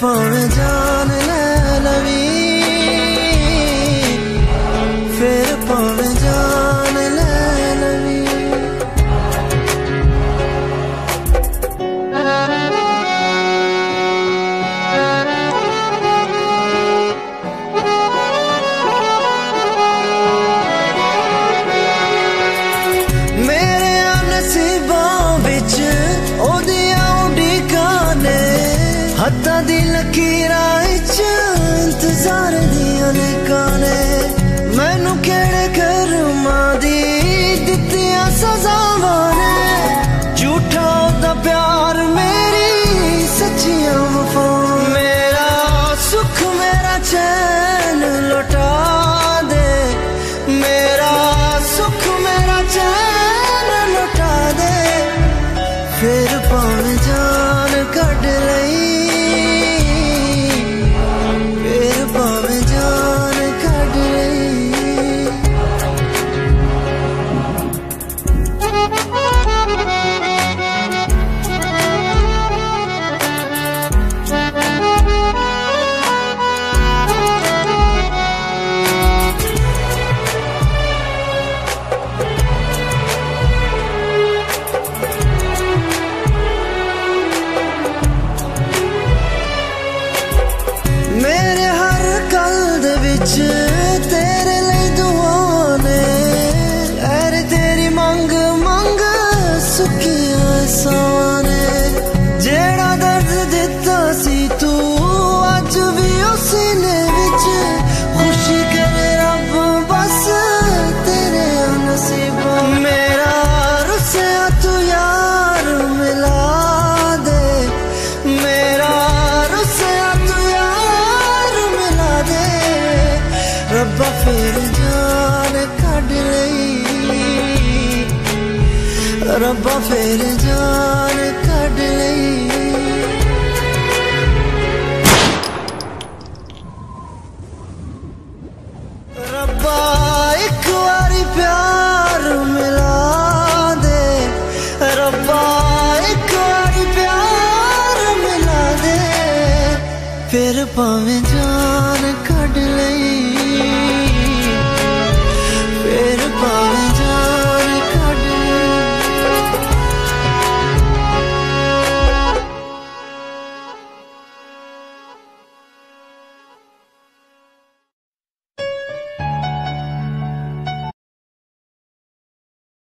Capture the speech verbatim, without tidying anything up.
भावें जान ले लवी, फिर भावें जान ले लवी। मेरे नसीबां विच ओदियां उड़ीकां ने, हत्थां दी लकीरां विच इंतजार दियां लिखां ने। मैनू केड़े कर्मां दी दित्तियां सज़ावां ने, झूठा ओदा प्यार मेरी सच्चियां वफावां। मेरा सुख मेरा चैन लौटा दे, मेरा सुख मेरा चैन लौटा दे, फिर भावें जान कढ लई, फिर भावें जान कढ लई। मेरे हर गल दे विच तेरे लिए दुआं ने, ऐरे तेरी मंग मंग सुखियां सावां ने। जेड़ा दर्द दिता सी तू अज भी उसी ने विच, खुशी करे रब बस तेरे नसीबां। मेरा रुसिया तू यार मिला दे, मेरा रुसिया तू यार मिला दे, रब्बा फिर जान कढ लई, रब्बा फिर जान कढ लई। रब्बा एक बारी प्यार मिला दे, रब्बा एक बारी प्यार मिला दे, फिर भावें